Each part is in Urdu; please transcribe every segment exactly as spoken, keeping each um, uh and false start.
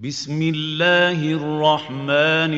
بسم اللہ الرحمن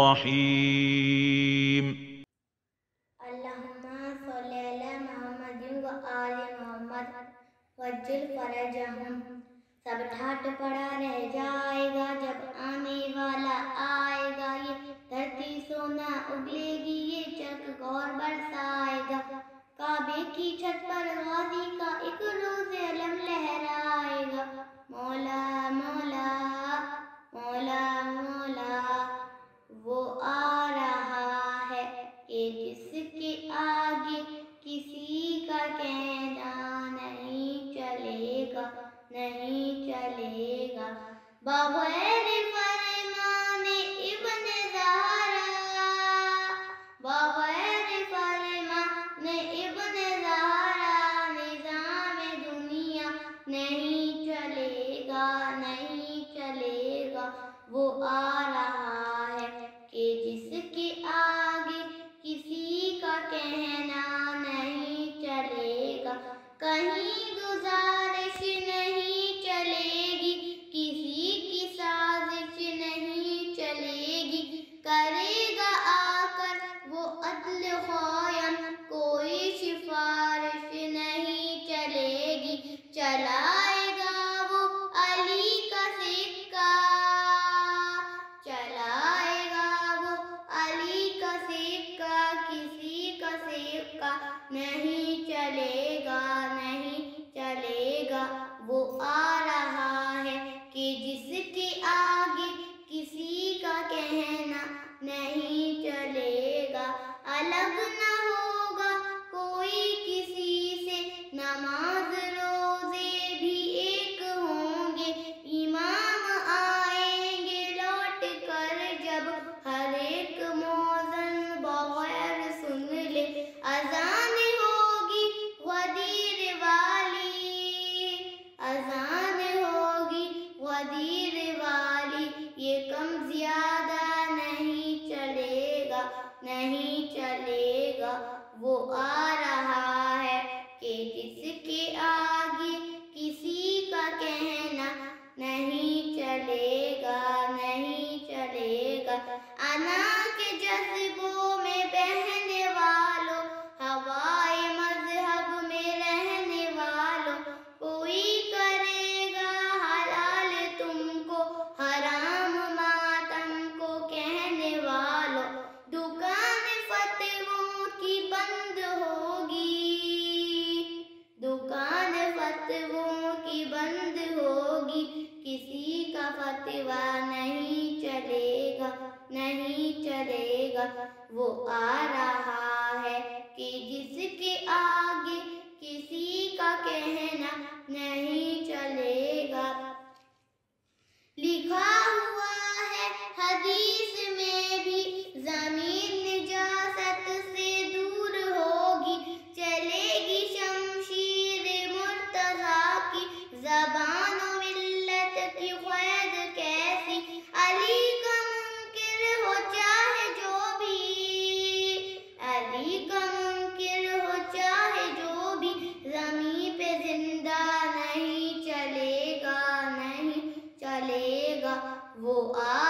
الرحیم اللہم صلی علی محمد و آل محمد وجل فرجہم۔ سب ٹھاٹ پڑا رہ جائے گا جب آنے والا آئے گا، یہ دھرتی سونا اگلے گی، یہ چرک گور برسائے گا، کعبے کی چھت پر غازی کا ایک روز علم لہرائے گا۔ مولا مولا مولا مولا وہ آ رہا ہے کہ جس کے آگے کسی کا کہنا نہیں چلے گا، نہیں چلے گا۔ بغیر فرمان ابن زہرا، بغیر فرمان ابن زہرا نظام دنیا نہیں چلے گا، نہیں چلے گا۔ وہ آ رہا ہے کہ جس کے آگے کسی کا کہنا نہیں چلے گا، کہیں گزارش نہیں چلے گی، کسی کی سازش نہیں چلے گی، کرے گا آ کر وہ عدل قائم، کوئی سفارش نہیں چلے گی، چلائے گا وہ علی کا سکہ، چلائے گا وہ علی کا سکہ، کسی کا سکہ نہیں چلے گا، نہیں چلے گا۔ وہ آ رہا ہے کہ جس کے آگے کسی کا کہنا نہیں چلے گا، الگ نہ ہوگا کوئی کسی سے، نماز روزے بھی ایک ہوں گے، امام آئیں گے لوٹ کر جب، ہر ایک مؤذن بغیر سن لے اذان ہوگی غدیر والی، اذان ہوگی غدیر والی، یہ کم زیادہ نہیں چلے گا، نہیں چلے گا۔ وہ آ رہا ہے کہ جس کے آگے کسی کا کہنا نہیں چلے گا، نہیں چلے گا۔ انا کے جذبوں میں بہنے والوں، ہوائے مذہب میں رہنے والوں، کوئی کرے گا حلال تم کو، حرام ماتم کو کہنے والوں، دکان فتووں کی بند ہوگی، دکان فتووں کی بند ہوگی، کسی کا فتویٰ نہیں چلے گا، نہیں چلے گا۔ وہ آ رہا ہے کہ جس کے آگے کسی کا کہنا نہیں چلے گا۔ لکھا ہوا ہے حدیث میں بھی، زمین نجاست سے دور ہوگی، چلے گی شمشیر مرتضیٰ کی، زبان و ملت کی قید کیسی، علی کا منکر ہو چاہے جو بھی، علی کا منکر ہو چاہے جو بھی، زمین پہ زندہ نہیں چلے گا، نہیں چلے گا۔ وہ آ